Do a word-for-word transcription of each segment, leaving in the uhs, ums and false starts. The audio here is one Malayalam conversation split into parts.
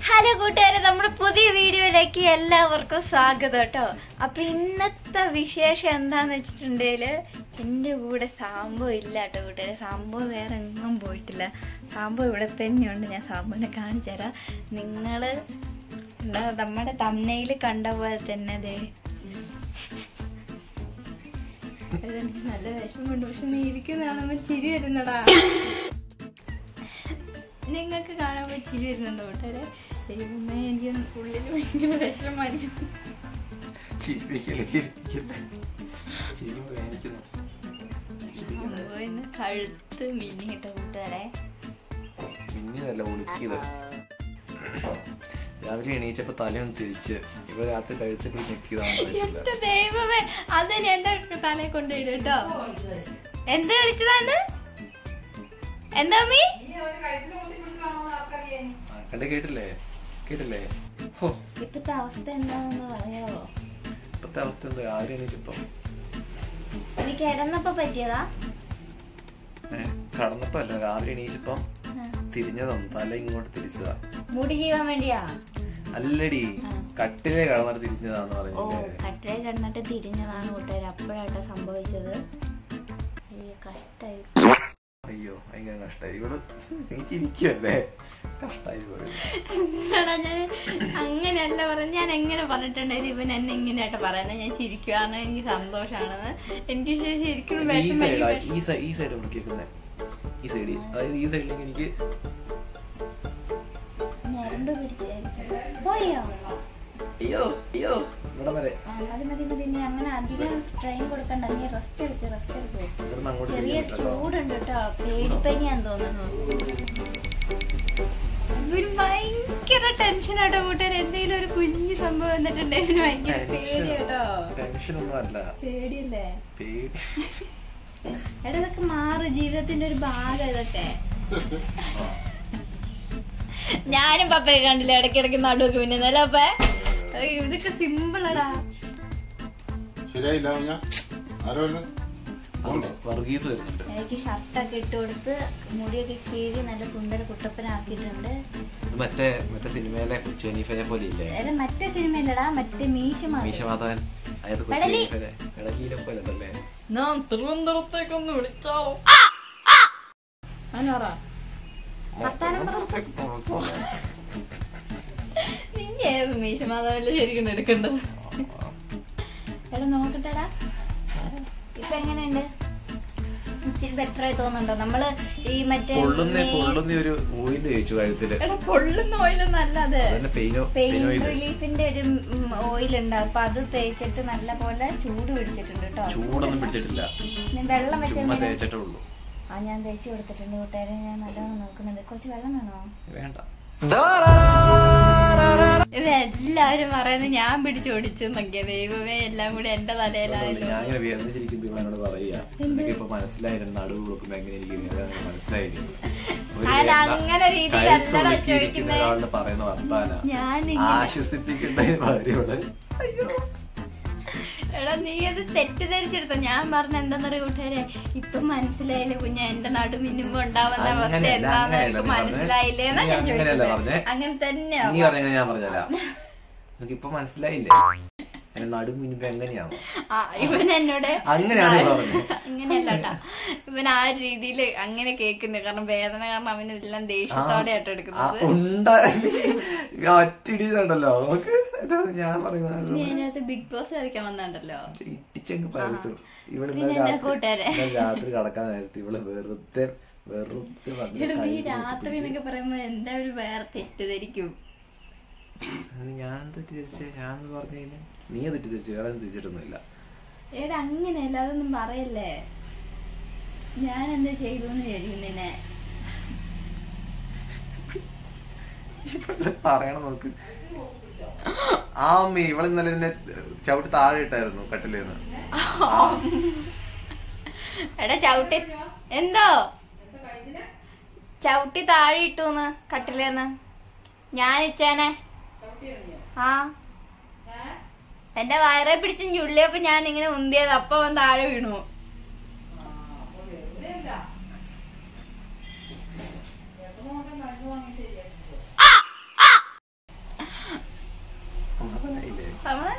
ഹലോ കൂട്ടുകാരെ, നമ്മുടെ പുതിയ വീഡിയോയിലേക്ക് എല്ലാവർക്കും സ്വാഗതം കേട്ടോ. അപ്പൊ ഇന്നത്തെ വിശേഷം എന്താന്ന് വെച്ചിട്ടുണ്ടെങ്കിൽ എൻ്റെ കൂടെ സാമ്പോ ഇല്ല കേട്ടോ കൂട്ടുകാരെ. സാമ്പോ വേറെ എങ്ങും പോയിട്ടില്ല. സാമ്പോ ഇവിടെ തന്നെയുണ്ട്. ഞാൻ സാമ്പോനെ കാണിച്ചു തരാം. നിങ്ങൾ എന്താ നമ്മുടെ തമ്മനയിൽ കണ്ട പോലെ തന്നെ അതെ നല്ല വിഷമുണ്ട്. പക്ഷെ നീ ഇരിക്കുന്നതാണെന്ന് ചിരി വരുന്നടാ. നിങ്ങൾക്ക് കാണാൻ ചിരി വരുന്നുണ്ടോ കൂട്ടുകാരെ? ദൈവമേ, എനിക്ക് ഉള്ളിൽ ഭയങ്കര വിഷമായിരിക്കും. കഴുത്ത് മിന്നിട്ട കൂട്ടുകാരെ. രാവിലെ എണീച്ചപ്പോ തലയൊന്ന് തിരിച്ച് ഇവ രാത്രി കഴുത്തിട്ട് എന്റെ ദൈവമേ, അതിന് എന്റെ തലയെ കൊണ്ടിടും കേട്ടോ. എന്താ കളിച്ചതാണ്? എന്താ മീ കണ്ട കേട്ടില്ലേ കേട്ടില്ലേ ഇപ്പത്തെ അവസ്ഥ എന്താണെന്ന് പറയാവോ? ഇപ്പത്തെ അവസ്ഥ എന്താ? രാവിലെ എണീച്ചപ്പോ എനിക്ക് കിടന്നപ്പോ പറ്റിയതാ. കടന്നപ്പോ അല്ല, രാവിലെ എണീച്ചപ്പോ തിരിഞ്ഞതാണ്. തല ഇങ്ങോട്ട് തിരിച്ചതാ. മുടി ചെയ്യാൻ വേണ്ടിയാ? അല്ലടി, കട്ടിലേ കടന്നിട്ട് തിരിഞ്ഞതാന്ന് ഓ, പറഞ്ഞു. കട്ടിലേ കിടന്നിട്ട് തിരിഞ്ഞതാണ് കൂട്ടുകാർ. അപ്പോഴാട്ടോ സംഭവിച്ചത്. കഷ്ടായി. അയ്യോ, ഭയങ്കര കഷ്ടായി. ഇവിടെ എനിക്ക് ഇരിക്കുവല്ലേ, കഷ്ടായി പോയത്. അങ്ങനെയല്ല പറഞ്ഞ. ഞാൻ എങ്ങനെ പറഞ്ഞിട്ടുണ്ടെങ്കിലും ഇവൻ എന്നെ ഇങ്ങനെയായിട്ട് പറയുന്നത് ഞാൻ ചിരിക്കുകയാണ്, എനിക്ക് സന്തോഷാണെന്ന്. എനിക്ക് ശരിക്കും ഈ സൈഡ് ഈ സൈഡ് ഇവിടെ കേൾക്കുന്നേ, ഈ സൈഡ്, അതായത് ഈ സൈഡിലേക്ക് എനിക്ക് പോയോ? അയ്യോ അയ്യോ ഇവിടെ വരെ. മതി മതി മതി. നീ അങ്ങനെ അധികം സ്ട്രെയിൻ കൊടുക്കണ്ട. നീ റെസ്റ്റ് എടുക്ക്, റെസ്റ്റ് എടുക്ക്. ചെറിയ ചൂടുണ്ട് കേട്ടോ. പേടിപ്പനിയാന്ന് തോന്നുന്നു. ഇവന് ഭയങ്കര ടെൻഷനാട്ടോ കൂട്ടുകാർ. എന്തെങ്കിലും ഒരു കുഞ്ഞു സംഭവം വന്നിട്ടുണ്ടെങ്കിൽ ഭയങ്കര പേടി കേട്ടോ. ടെൻഷനൊന്നും അല്ല, പേടിയല്ലേ? പേടി. എടാ, ഇതൊക്കെ മാറും. ജീവിതത്തിന്റെ ഒരു ഭാഗം ഇതൊക്കെ. ഞാനും പപ്പയെ കണ്ടില്ല ഇടയ്ക്കിടയ്ക്ക് നടുവൊക്കെ പിന്നല്ല അപ്പ. ഇതൊക്കെ സിമ്പിളടാ. എനിക്ക് ഷർട്ടൊക്കെ ഇട്ട് കൊടുത്ത് മുടിയൊക്കെ കീഴി നല്ല സുന്ദര കുട്ടപ്പനാക്കിയിട്ടുണ്ട്. മറ്റേ മറ്റേ സിനിമയിലെ ജെനിഫറെ പോലെ ഇല്ലേ? അല്ല, മറ്റേ സിനിമയിലടാ, മറ്റേ മീശ മീശമാധവൻ. നാം തിരുവനന്തപുരത്തേക്കൊന്ന് വിളിച്ചാലോ? നിന്നെ ഏത് മീശമാധവല്ലേ ശരിക്കും എടുക്കണ്ടത്? എടാ നോക്കട്ടെടാ, ഇപ്പൊ എങ്ങനെയുണ്ട്? ഇച്ചിരി ബെറ്റർ ആയി തോന്നുന്നുണ്ടോ? നമ്മള് ഈ മറ്റേ ഒരു ഓയിൽ തേച്ചു കഴുത്തില്. എടാ, പൊള്ളുന്ന ഓയിലൊന്നും അല്ല അത്. പെയിൻ റിലീഫിന്റെ ഒരു ഓയിൽ ഉണ്ട്. അപ്പൊ അത് തേച്ചിട്ട് നല്ല പോലെ ചൂട് പിടിച്ചിട്ടുണ്ട് കേട്ടോ. ചൂടൊന്നും പിടിച്ചിട്ടില്ല, വെള്ളം വെച്ചിട്ടുള്ളൂ. ആ, ഞാൻ തേച്ചു കൊടുത്തിട്ടുണ്ട് കൂട്ടുകാരെ. ഞാൻ നല്ലോണം നോക്കുന്നുണ്ട്. കുറച്ച് വെള്ളം വേണോ? വേണ്ട. ഇവരെല്ലാവരും പറയുന്നത് ഞാൻ പിടിച്ചു ഓടിച്ചു നോക്കിയ. ദൈവമേ, എല്ലാം കൂടി എന്റെ തലയിലായല്ലോ. അങ്ങനെ രീതിയിലല്ലടാ ചോദിക്കുന്നത്. എടാ, നീ അത് തെറ്റിദ്ധരിച്ചെടുത്ത. ഞാൻ പറഞ്ഞ എന്താന്നറിയ കൂട്ടുകാരെ, ഇപ്പൊ മനസ്സിലായില്ലേ കുഞ്ഞ എന്റെ നടു മിനുമ്പോ ഉണ്ടാവുന്ന അവസ്ഥ എന്താന്ന് എനിക്ക് മനസ്സിലായില്ലേന്നാ ഞാൻ ചോദിച്ചത്. അങ്ങനെ തന്നെയാ ഞാൻ പറഞ്ഞാ. ഇപ്പൊ മനസ്സിലായില്ലേ നടു മിനുമ്പോ എങ്ങനെയാണോ? ഇവൻ എന്നോട് അങ്ങനെയാണ് അങ്ങനെയല്ല കേട്ടാ. ഇവൻ ആ രീതിയില് അങ്ങനെ കേൾക്കുന്നത്. കാരണം വേദന കാരണം അവന് എല്ലാം ദേഷ്യത്തോടെ ആയിട്ട് എടുക്കുന്നത്. ഒറ്റടിയുണ്ടല്ലോ ഞാൻ പറയുന്നത്. ഞാനത് ബിഗ് ബോസ് കളിക്കാൻ വന്നിട്ടുണ്ടല്ലോ. കൂട്ടുകാരെ രാത്രി കടക്കാൻ നേരത്തെ ഇവള് വെറുതെ വെറുതെ നീ രാത്രി എന്നൊക്കെ പറയുമ്പോ എല്ലാവരും വേറെ തെറ്റിദ്ധരിക്കും. ഞാൻ തെറ്റിദ്ധരിച്ച ഞാൻ പറഞ്ഞ നീ തെറ്റിദ്ധരിച്ചു, വേറെ തിരിച്ചിട്ടൊന്നുമില്ല. ഏടാ, അങ്ങനെയല്ല, അതൊന്നും പറയല്ലേ. ഞാൻ എന്താ ചെയ്തു വിചാരിക്കുന്നതിനെ പറയണം നോക്ക്. ആ അമ്മ ഇവള് ഇന്നലെ എന്നെ ചവിട്ടി താഴെ ഇട്ടായിരുന്നു കട്ടിലേന്ന്. എടാ, ചവിട്ടി എന്തോ ചവിട്ടി താഴെ ഇട്ടൂന്ന് കട്ടിലേന്ന്. ഞാൻ ഇച്ചേനെ ആ എന്റെ വയറെ പിടിച്ച് ചുള്ളിയപ്പോ ഞാൻ ഇങ്ങനെ ഉന്തിയത്. അപ്പൊ അവൻ താഴെ വീണു.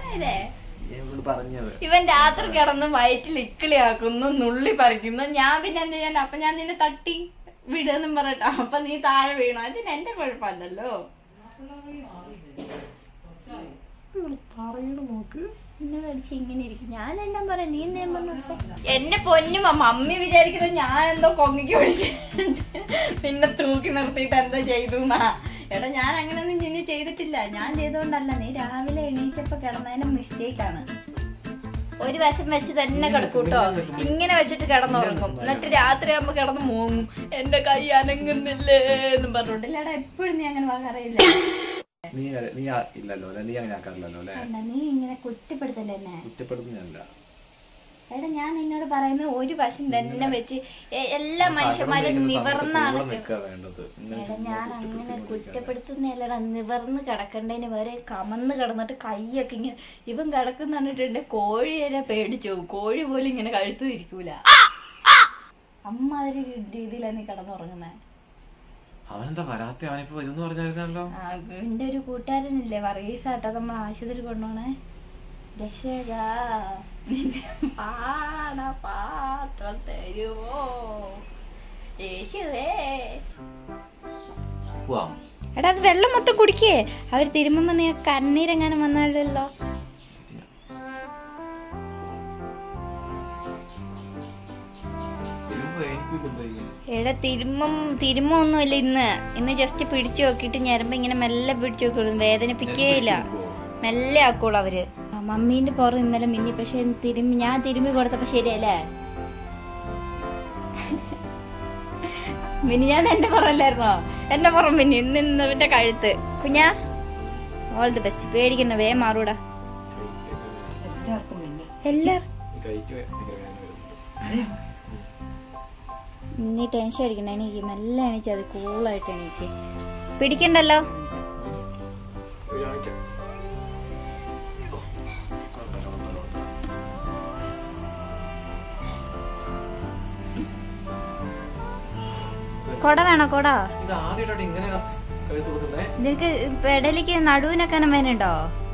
ഇവൻ രാത്രി കിടന്ന് വയറ്റിൽ ഇക്കിളിയാക്കുന്നു, നുള്ളി പറിക്കുന്നു. ഞാൻ പിന്നെ എന്ത് ചെയ്യാൻ? അപ്പൊ ഞാൻ നിന്നെ തട്ടി വിടുന്നും പറയട്ടോ. അപ്പൊ നീ താഴെ വീണു. അതിന് എന്റെ കുഴപ്പമല്ലല്ലോ. എന്നെ പഠിച്ച് ഇങ്ങനെ ഇരിക്കും. ഞാൻ എന്നാ പറയാ, നീ എന്നെ പറഞ്ഞു എന്നെ പൊന്നും മമ്മി വിചാരിക്കുന്നത് ഞാൻ എന്തോ കൊങ്ങിക്ക് പിടിച്ചിട്ടുണ്ട് നിന്നെ തൂക്കി നിർത്തിയിട്ട് എന്തോ ചെയ്തു എന്നാ. എടാ ഞാൻ അങ്ങനെയൊന്നും നിന്നെ ചെയ്തിട്ടില്ല. ഞാൻ ചെയ്തോണ്ടല്ല, നീ രാവിലെ എണീച്ചപ്പോ കിടന്നതിന്റെ മിസ്റ്റേക്കാണ്. ഒരു വശം വെച്ച് തന്നെ കിടക്കൂട്ടോ, ഇങ്ങനെ വെച്ചിട്ട് കിടന്നുറങ്ങും. എന്നിട്ട് രാത്രി ആകുമ്പോ കിടന്ന് മൂങ്ങും, എന്റെ കൈ അനങ്ങുന്നില്ലേ എന്നും പറഞ്ഞോണ്ടില്ലടാ. എപ്പോഴും നീ അങ്ങനെ വാങ്ങാറില്ല. നീ നീ ഇല്ലല്ലോ നീ അങ്ങനെ ആക്കാറില്ലല്ലോ അല്ലേ? നീ ഇങ്ങനെ കുറ്റപ്പെടുത്തല്ലേ എന്നെ? കുറ്റപ്പെടുത്തുന്നല്ല. എടാ ഞാൻ നിന്നോട് പറയുന്നത് ഒരു വശം തന്നെ വെച്ച് എല്ലാ മനുഷ്യന്മാരും നിവർന്നാണ്. എടാ ഞാൻ അങ്ങനെ കുറ്റപ്പെടുത്തുന്നല്ലടാ, നിവർന്ന് കിടക്കണ്ടേന് വരെ കമന്ന് കിടന്നിട്ട് കൈയൊക്കെ ഇങ്ങനെ. ഇവൻ കിടക്കുന്ന കണ്ടിട്ടുണ്ട് കോഴിയെ പേടിച്ചു. കോഴി പോലും ഇങ്ങനെ കഴുത്തു തിരിക്കൂല. അമ്മാതിരി രീതിയിലാണ് നീ കിടന്നുറങ്ങുന്നേ. അവനെന്താ വരാത്ത? അവനിപ്പോ ഇതെന്ന് പറഞ്ഞായിരുന്നല്ലോ. എന്റെ ഒരു കൂട്ടുകാരനില്ലേ വർഗീസാട്ടോ, നമ്മൾ ആശുപത്രി കൊണ്ടുപോണേ. രക്ഷകാ പാത്രം തരുവോ യേശുവേ. എടാ അത് വെള്ളം മൊത്തം കുടിക്കേ. അവര് തിരുമ്പോ നീ കണ്ണീരെങ്ങാനും വന്നാലല്ലോ. എടാ തിരുമ്പം തിരുമ്പൊന്നുമില്ല ഇന്ന്. ഇന്ന് ജസ്റ്റ് പിടിച്ചു നോക്കിട്ട് ഞരമ്പ് ഇങ്ങനെ മെല്ലെ പിടിച്ചു നോക്കുള്ളൂ, വേദനിപ്പിക്കേയില്ല. മെല്ലെ ആക്കോളൂ അവര്. മമ്മീന്റെ പുറം ഇന്നലെ മിന്നി. പക്ഷെ തിരുമ്പി ഞാൻ തിരുമ്പി കൊടുത്തപ്പോ ശരിയല്ലേ? മിനി ഞാൻ എന്റെ പുറമല്ലായിരുന്നോ? എന്റെ പുറം മിന്നി. ഇന്ന് ഇന്നവന്റെ കഴുത്ത്. കുഞ്ഞാ ഓൾ ദി ബെസ്റ്റ്. പേടിക്കണ്ട, വേ മാറൂടാ. എല്ലാരും നീ ടെൻഷൻ അടിക്കണ്ട. എണീക്ക്, മെല്ലെ എണീച്ച്. അത് കൂളായിട്ട് എണീച്ച്. പിടിക്കണ്ടല്ലോ. കൊട വേണോ? കൊട നിനക്ക് പെടലിക്ക് നടുവിനൊക്കെ വേനുണ്ടോ?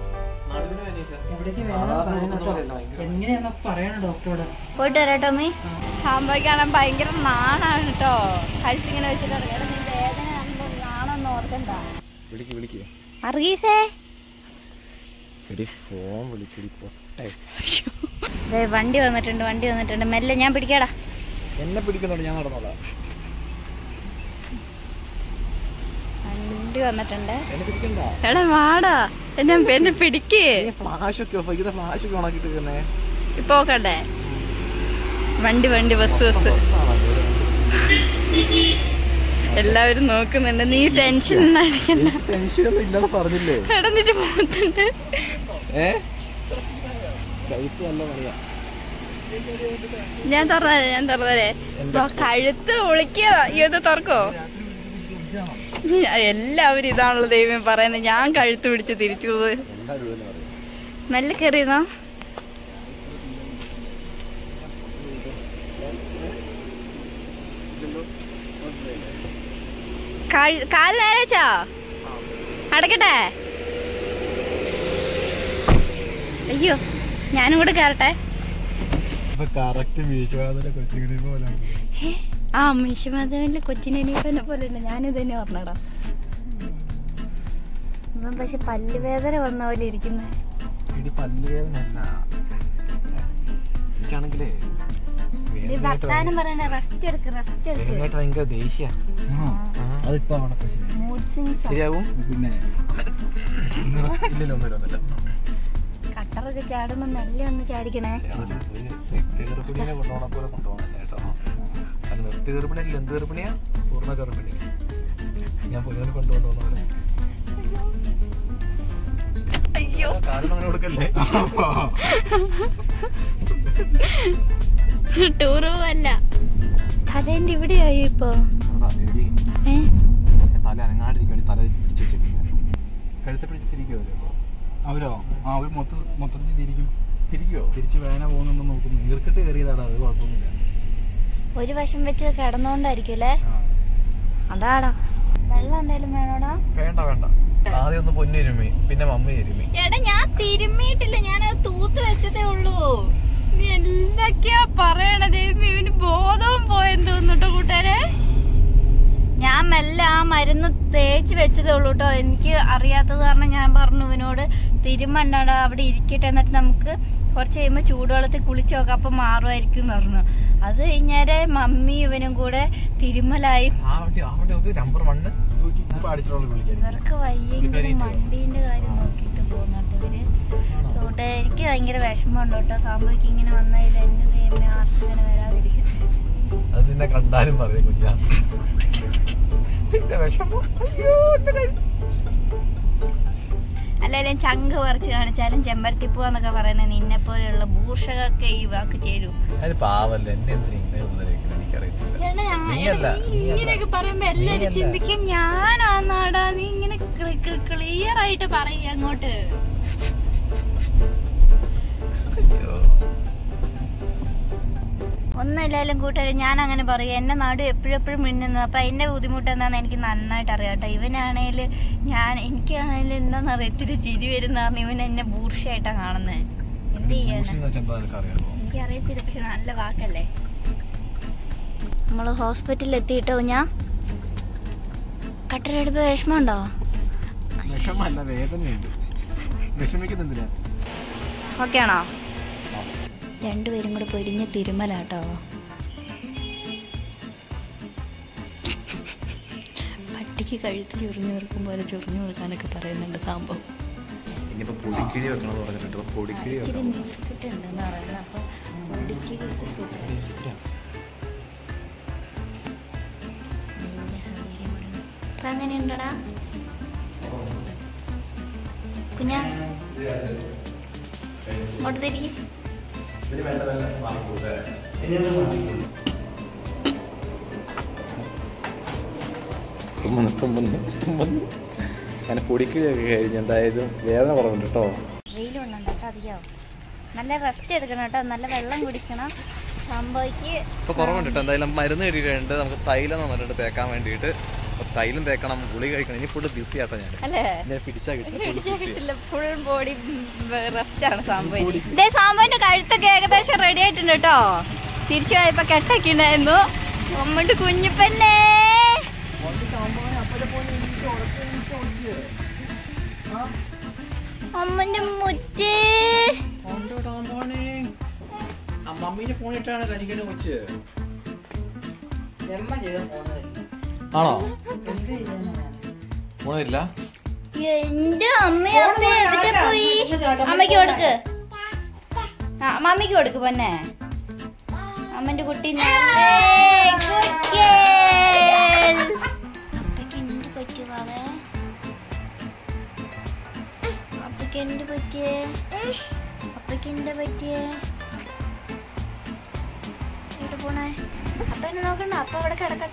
പോയിട്ട് വരാട്ടോ മീ. സംഭവിക്കാണാൻ ഭയങ്കര നാണാണ് കേട്ടോ. കഴുത്തിങ്ങനെ വെച്ചിട്ട് നീ വേദന നാണെന്ന് ഓർക്കണ്ട. അർഗീസേ വണ്ടി വന്നിട്ടുണ്ട്, വണ്ടി വന്നിട്ടുണ്ട്. മെല്ലെ ഞാൻ പിടിക്കാടാ. എന്നെ പിടിക്കുന്നുണ്ട്, ഞാൻ നടന്നോളാം. വണ്ടി വന്നിട്ടുണ്ട്. എടാ വാടാ, എന്നെ എന്നെ പിടിക്കേ. ഇപ്പൊ നോക്കണ്ടേ? വണ്ടി വണ്ടി ബസ് ബസ് എല്ലാവരും നോക്കുന്നുണ്ട്. നീ ടെൻഷൻ അടിക്കണ്ട. എടാ നിന്റെ മുഖത്തുണ്ട്. ഞാൻ തുറന്നേ, ഞാൻ തുറന്നേ. കഴുത്ത് ഒളിക്കോ? ഇത് തുറക്കോ? എല്ലാവരും ഇതാണല്ലോ ദൈവം പറയുന്നത്. ഞാൻ കഴുത്ത് പിടിച്ച് തിരിച്ചു പോയി. നല്ല കയറിയതോ? കാല് നേരെച്ചാ അടക്കട്ടെ? അയ്യോ ഞാനും കൂടെ കയറട്ടെ. ആ മീശമാധവനിലെ കൊച്ചിനെന്നെ പോലെ ഉണ്ട്. ഞാനിത് തന്നെ പറഞ്ഞടാ. ഇപ്പം പക്ഷെ പല്ലുവേദന വന്ന പോലെ ഇരിക്കുന്നത്. വർത്താനം പറയണ. റെസ്റ്റ് എടുക്ക്, റെസ്റ്റ് എടുക്ക്. കട്ടറൊക്കെ ചാടുമ്പോ നല്ല ഒന്ന് ചാടിക്കണേ. നിർത്തി ഗർഭിണിയല്ല, എന്ത് ഗർഭിണിയാ? പൂർണ്ണ ഗർഭിണിയാ. ഞാൻ പൊതുവെ കൊണ്ടുപോകുന്ന അയ്യോ കാര്യം അങ്ങനെ കൊടുക്കല്ലേ. ടൂറ് പോവല്ല. തലേന്റെ ഇവിടെയായി ഇപ്പൊ. തല അനങ്ങാണ്ടിരിക്കും. തല പിടിച്ചു വെച്ചിട്ടില്ല. കഴുത്തെ പിടിച്ച് തിരിക്കുമോ അവരോ? ആ അവർ മൊത്തം മൊത്തത്തിൽ തിരിക്കും. തിരിക്കുവോ? തിരിച്ച് വേദന പോകുന്നുണ്ടോ നോക്കുന്നു. ഈർക്കിട്ട് കയറിയതാടാ, അത് കുഴപ്പമൊന്നുമില്ല. ഒരു വശം വെച്ച് കിടന്നോണ്ടായിരിക്കും അല്ലേ? അതാടാ. വെള്ളം എന്തായാലും വേണോടാ? വേണ്ട വേണ്ട. ആദ്യം ഒന്ന് പൊന്നിരുമി പിന്നെ മമ്മി ഇരുമി. എടാ ഞാൻ തിരുമ്മിയിട്ടില്ല, ഞാനത് തൂത്ത് വെച്ചതേ ഉള്ളൂ. നീ എന്തൊക്കെയാ പറയണത്? ഇവന് ബോധവും പോയെന്ന് തോന്നുട്ടോ കൂട്ടുകാരെ. ഞാൻ മെല്ലെ ആ മരുന്ന് തേച്ച് വെച്ചതേ ഉള്ളൂ കേട്ടോ. എനിക്ക് അറിയാത്തത് കാരണം ഞാൻ പറഞ്ഞു ഇവനോട് തിരുമണ്ടാ അവിടെ ഇരിക്കട്ടെ, എന്നിട്ട് നമുക്ക് കുറച്ച് കഴിയുമ്പോൾ ചൂടുവെള്ളത്തിൽ കുളിച്ച് നോക്കാം, അപ്പം മാറുമായിരിക്കും എന്ന് പറഞ്ഞു. അത് കഴിഞ്ഞാല് മമ്മി ഇവനും കൂടെ തിരുമലായി. ഇവർക്ക് വയ്യെങ്കിലും വണ്ടീന്റെ കാര്യം നോക്കിയിട്ട് പോകുന്നുണ്ട് ഇവര്. അതുകൊണ്ട് എനിക്ക് ഭയങ്കര വിഷമമുണ്ട് കേട്ടോ. സംഭവിക്ക് ഇങ്ങനെ വന്നതിൽ എന്നെ ദൈവമേ ആർക്കും ഇങ്ങനെ വരാതിരിക്കട്ടെ. കണ്ടാലും അല്ലെങ്കിലും ചങ്ക് പറിച്ച് കാണിച്ചാലും ചെമ്പരത്തിപ്പൂന്നൊക്കെ പറയുന്നത് നിന്നെ പോലെയുള്ള ഭൂഷകൊക്കെ ഈ വാക്ക് ചേരും. ഇങ്ങനെയൊക്കെ പറയുമ്പോ എല്ലാരും ചിന്തിക്കും ഞാനാന്നാടാ, നീ ഇങ്ങനെ ക്ലിയർ ആയിട്ട് പറയ അങ്ങോട്ട്. ഒന്നുമില്ലായാലും കൂട്ടുകാരെ ഞാൻ അങ്ങനെ പറയും, എന്നെ നാട് എപ്പോഴെപ്പോഴും മിന്നുന്നത്. അപ്പൊ അതിന്റെ ബുദ്ധിമുട്ട് എന്താണെന്ന് എനിക്ക് നന്നായിട്ട് അറിയാട്ടോ. ഇവനാണേല് ഞാൻ എനിക്കാണേലും എന്താന്ന് അറിയാം, ഇത്തിരി ചിരി വരുന്ന കാരണം ഇവൻ എന്നെ ബൂർഷയായിട്ടാണ് കാണുന്നത്. എന്ത് ചെയ്യാനാ എനിക്ക് അറിയത്തില്ല, പക്ഷെ നല്ല വാക്കല്ലേ. നമ്മള് ഹോസ്പിറ്റലിൽ എത്തിയിട്ടോ. ഞാൻ കട്ടരെടുപ്പ് വിഷമമുണ്ടോ? ഓക്കെ ആണോ? രണ്ടുപേരും കൂടെ പൊരിഞ്ഞ തിരുമലാട്ടോ. പട്ടിക്ക് കഴുത്ത് ചൊറിഞ്ഞു കൊടുക്കും പോലെ ചൊറിഞ്ഞു കൊടുക്കാനൊക്കെ പറയുന്നുണ്ട് സംഭവം. പൊടിക്കിഴി വെക്കണമെന്ന് പറഞ്ഞിട്ട് പൊടിക്കിഴി ഉണ്ടെന്ന് പറയുന്നത്. അപ്പൊ പൊടിക്കിഴി അങ്ങനെയുണ്ടടാ കുഞ്ഞാ, ഇങ്ങോട്ട് തിരികെ. പൊടിക്കിഴിയൊക്കെ കഴിഞ്ഞ് എന്തായാലും വേദന കുറവുണ്ട് കേട്ടോ. വെയിലുണ്ടോ അധികം. നല്ല റെസ്റ്റ് എടുക്കണം കേട്ടോ, നല്ല വെള്ളം കുടിക്കണം. സംഭവിക്ക് ഇപ്പൊ കുറവുണ്ട് കേട്ടോ. എന്തായാലും മരുന്ന് കിട്ടിയിട്ടുണ്ട്. നമുക്ക് തൈലം നന്നായിട്ട് തേക്കാൻ വേണ്ടിയിട്ട് തൈലം തേക്കണം, ഗുളി കഴിക്കണം. ഇനി ഫുള്ള് ബിസി ആട്ടോ. ഞാൻ ഞാൻ പിടിച്ചാ കിട്ടില്ല, ഫുൾ ബോഡി റെസ്റ്റ് ആണ് സംഭവം. ഇതേ സംഭവന്റെ കഴുത്തൊക്കെ ഏകദേശം റെഡി ആയിട്ടുണ്ട് കേട്ടോ. തിരിച്ചു പോയപ്പോ കെട്ടൊക്കെ ഉണ്ടായിരുന്നു. അമ്മന്റെ കുഞ്ഞിപ്പന്നെ അമ്മന്റെ മുറ്റേ മമ്മീനെ ഫോണിട്ടാണ് കരിക്കണ കൊച്ച്. ആണോ? ഫോണില്ല. എന്റെ അമ്മ എവിടെ പോയി? അമ്മയ്ക്ക് കൊടുക്ക്, മമ്മിക്ക് കൊടുക്ക് പൊന്നെ. അമ്മന്റെ കുട്ടി അപ്പക്ക് എന്ത് പറ്റുവാവേ? അപ്പക്ക് എന്ത് പറ്റിയേ? അപ്പക്ക് എന്താ പറ്റിയേ? പോണേ അപ്പ എന്നെ നോക്കണ്ട, അപ്പ അവിടെ കിടക്കട്ടെ.